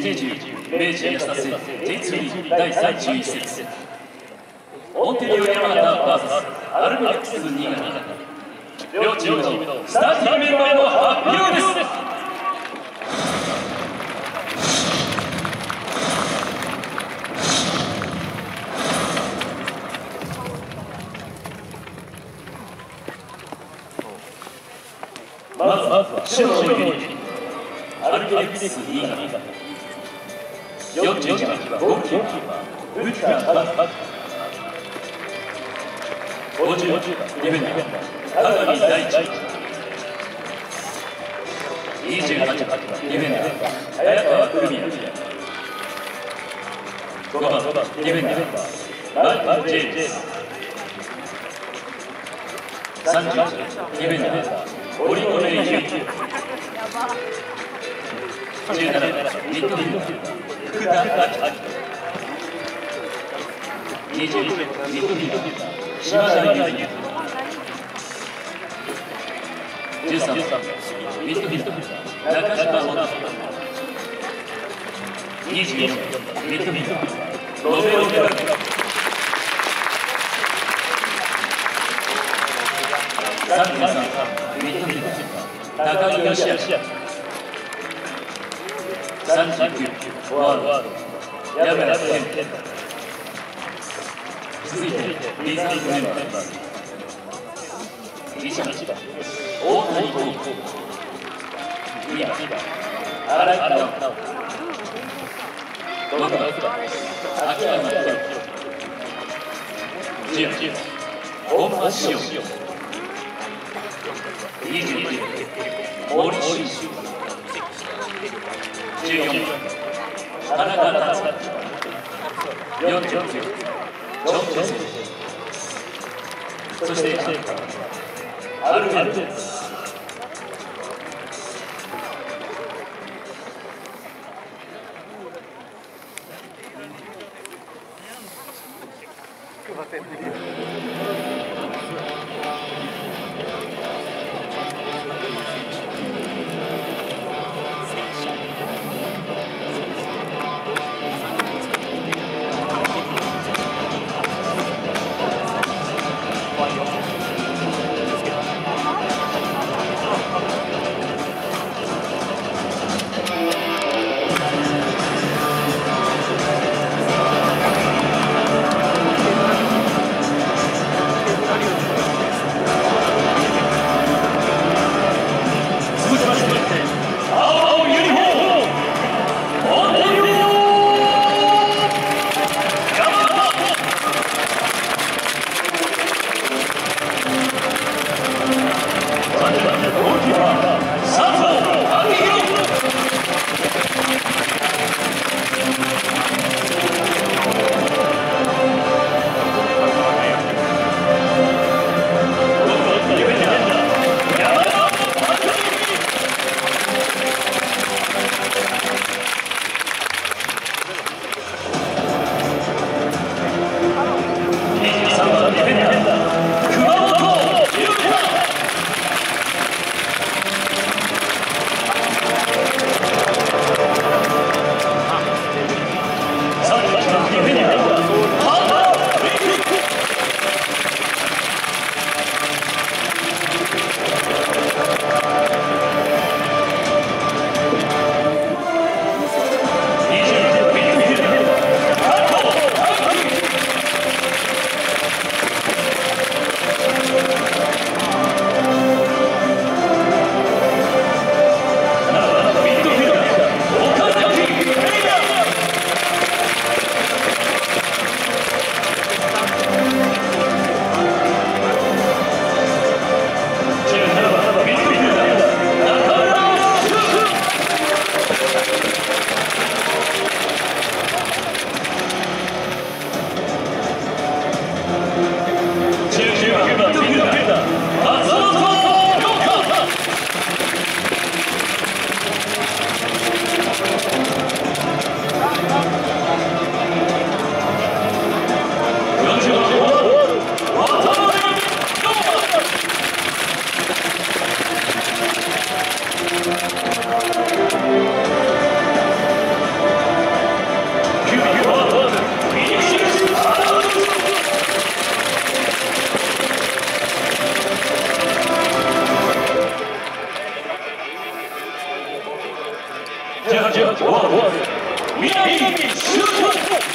2020明治安田生 J2 第31節オンテリオ山形 vs アルビレックス新潟、両チームのスターティングメンバーの発表です。まずは白のユニフォームアルビレックス新潟、41番ゴールキーパー内川和50番ディフェンダー高木大地、28番ディフェンダー早川久美也、5番ディフェンダーマイク・ジェームズ、30番ディフェンダー堀米優斗、17番ミッドフィルダー福田明人、20番ミッドフィルダー島田優也、13番ミッドフィルダー中島元、24番ミッドフィルダーロベロ・ベラル、33番ミッドフィルダー高木義明、39フォワード山田健、続いてリザーブメンバー1番大谷幸喜、2番荒井直樹、6番秋山弘樹、10番本間志陽、22番森進修、14番田中達也、49番ジョン・ジェセン、そしてアルベルト。 南シュート。